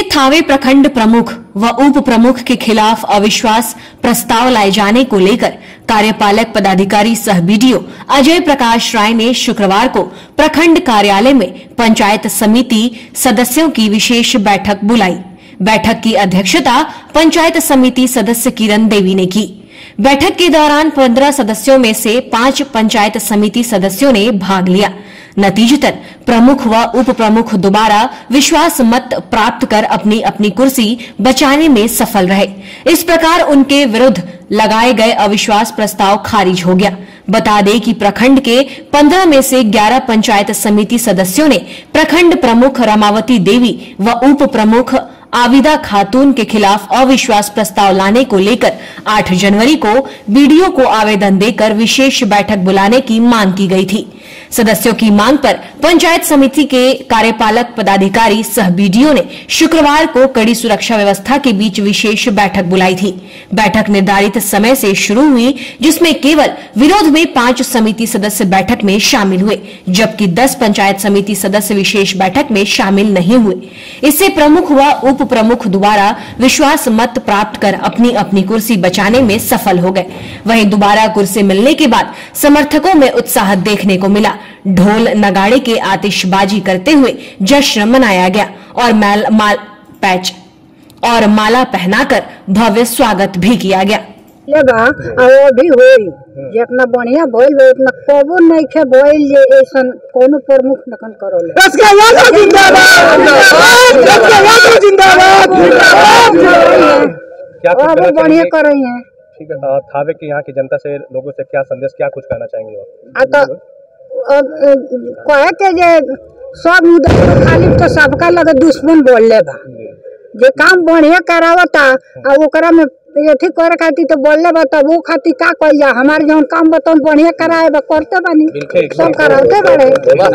थावे प्रखंड प्रमुख व उप प्रमुख के खिलाफ अविश्वास प्रस्ताव लाए जाने को लेकर कार्यपालक पदाधिकारी सह बीडीओ अजय प्रकाश राय ने शुक्रवार को प्रखंड कार्यालय में पंचायत समिति सदस्यों की विशेष बैठक बुलाई। बैठक की अध्यक्षता पंचायत समिति सदस्य किरण देवी ने की। बैठक के दौरान 15 सदस्यों में से 5 पंचायत समिति सदस्यों ने भाग लिया। नतीजतन प्रमुख व उप प्रमुख दोबारा विश्वास मत प्राप्त कर अपनी अपनी कुर्सी बचाने में सफल रहे। इस प्रकार उनके विरुद्ध लगाए गए अविश्वास प्रस्ताव खारिज हो गया। बता दें कि प्रखंड के 15 में से 11 पंचायत समिति सदस्यों ने प्रखंड प्रमुख रमावती देवी व उप प्रमुख आविदा खातून के खिलाफ अविश्वास प्रस्ताव लाने को लेकर 8 जनवरी को बीडीओ को आवेदन देकर विशेष बैठक बुलाने की मांग की गई थी। सदस्यों की मांग पर पंचायत समिति के कार्यपालक पदाधिकारी सह बीडीओ ने शुक्रवार को कड़ी सुरक्षा व्यवस्था के बीच विशेष बैठक बुलाई थी। बैठक निर्धारित समय से शुरू हुई, जिसमें केवल विरोध में 5 समिति सदस्य बैठक में शामिल हुए, जबकि 10 पंचायत समिति सदस्य विशेष बैठक में शामिल नहीं हुए। इससे प्रमुख व उप प्रमुख द्वारा विश्वास मत प्राप्त कर अपनी अपनी कुर्सी बचाने में सफल हो गए। वहीं दोबारा कुर्सी मिलने के बाद समर्थकों में उत्साह देखने को मिला। ढोल नगाड़े के आतिशबाजी करते हुए जश्न मनाया गया और माला पहनाकर भव्य स्वागत भी किया गया। भी होई जितना बढ़िया भइल उतना कबो नहीं खे भइल जे ऐसन कोनो प्रमुख नकन करोले। क्या बढ़िया कर रही हैं। ठीक है, थावे के यहाँ की जनता से, लोगों से क्या संदेश, क्या कुछ कहना चाहेंगे? कहे के जे सब उधर खाली तो सबका लगे दुश्मन बोल ले बा, जे काम बढ़िया करावता आ ओकरा में ठीक करे खातिर तो बोल ले बा, तब वो खातिर का कइल जा। हमारे जौन काम बताओ बढ़िया कराए बा करते बानी, सब कराते बड़े।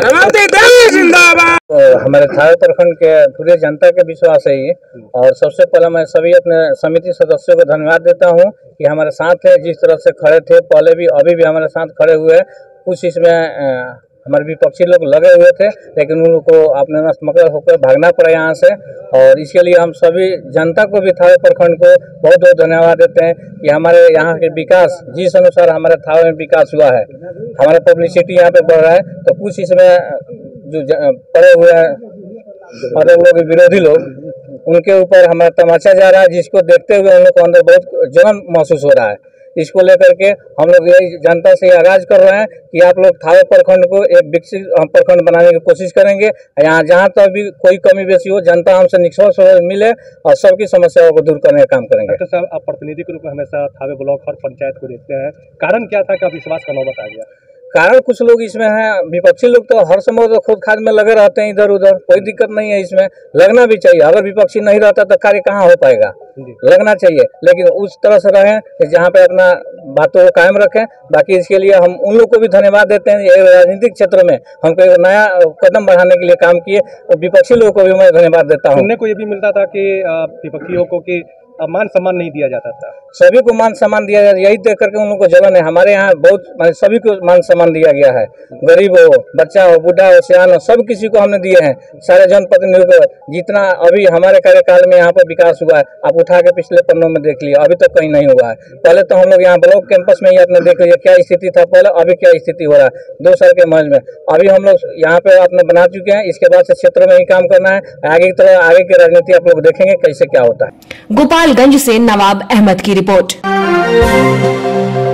हमारे थावे प्रखंड के पूरे जनता के विश्वास है ये, और सबसे पहले मैं सभी अपने समिति सदस्यों को धन्यवाद देता हूँ कि हमारे साथ है, जिस तरह से खड़े थे पहले भी, अभी भी हमारे साथ खड़े हुए। कुछ इसमें हमारे विपक्षी लोग लगे हुए थे, लेकिन उनको अपने मकड़ होकर भागना पड़ा यहाँ से, और इसके लिए हम सभी जनता को भी थावे प्रखंड को बहुत बहुत धन्यवाद देते हैं कि हमारे यहाँ के विकास जिस अनुसार हमारे थावे में विकास हुआ है, हमारे पब्लिसिटी यहाँ पे बढ़ रहा है। तो कुछ इसमें जो पड़े हुए हैं और लोग विरोधी लोग, उनके ऊपर हमारा तमाचा जा रहा है, जिसको देखते हुए उन लोग को अंदर बहुत जलन महसूस हो रहा है। इसको लेकर के हम लोग यही जनता से आगाज कर रहे हैं कि आप लोग थावे प्रखंड को एक विकसित प्रखंड बनाने की कोशिश करेंगे। यहाँ जहाँ तक भी कोई कमी बेसी हो, जनता हमसे निष्पक्ष मिले और सबकी समस्याओं को दूर करने का काम करेंगे। डॉक्टर साहब, आप प्रतिनिधि के रूप में हमेशा थावे ब्लॉक और पंचायत को देखते हैं, कारण क्या था कि आप विश्वास का नौबत आ गया? कारण कुछ लोग इसमें हैं, विपक्षी लोग तो हर समय तो खुद खाद में लगे रहते हैं इधर उधर, कोई दिक्कत नहीं है, इसमें लगना भी चाहिए। अगर विपक्षी नहीं रहता तो कार्य कहाँ हो पाएगा, लगना चाहिए। लेकिन उस तरह से रहें जहाँ पे अपना बातों को कायम रखें। बाकी इसके लिए हम उन लोग को भी धन्यवाद देते हैं, ये राजनीतिक क्षेत्र में हमको एक नया कदम बढ़ाने के लिए काम किए, और विपक्षी लोगों को भी मैं धन्यवाद देता हूँ। सुनने को ये भी मिलता था कि विपक्षियों को कि मान सम्मान नहीं दिया जाता था। सभी को मान सम्मान दिया जाता है, यही देख करके उन लोगों को जलन है। हमारे यहाँ बहुत सभी को मान सम्मान दिया गया है, गरीब हो, बच्चा हो, बूढ़ा हो, सियान हो, सब किसी को हमने दिए हैं। सारे जनप्रतिनिधियों को जितना अभी हमारे कार्यकाल में यहाँ पर विकास हुआ है, आप उठा के पिछले पन्नों में देख लिया, अभी तक कहीं नहीं हुआ है। पहले तो हम लोग यहाँ ब्लॉक कैंपस में ही आपने देख लिया क्या स्थिति था पहले, अभी क्या स्थिति हो रहा है 2 साल के मर्ज में। अभी हम लोग यहाँ पे अपने बना चुके हैं, इसके बाद से क्षेत्र में ही काम करना है। आगे की राजनीति आप लोग देखेंगे कैसे क्या होता है। गोपालगंज से नवाब अहमद की रिपोर्ट।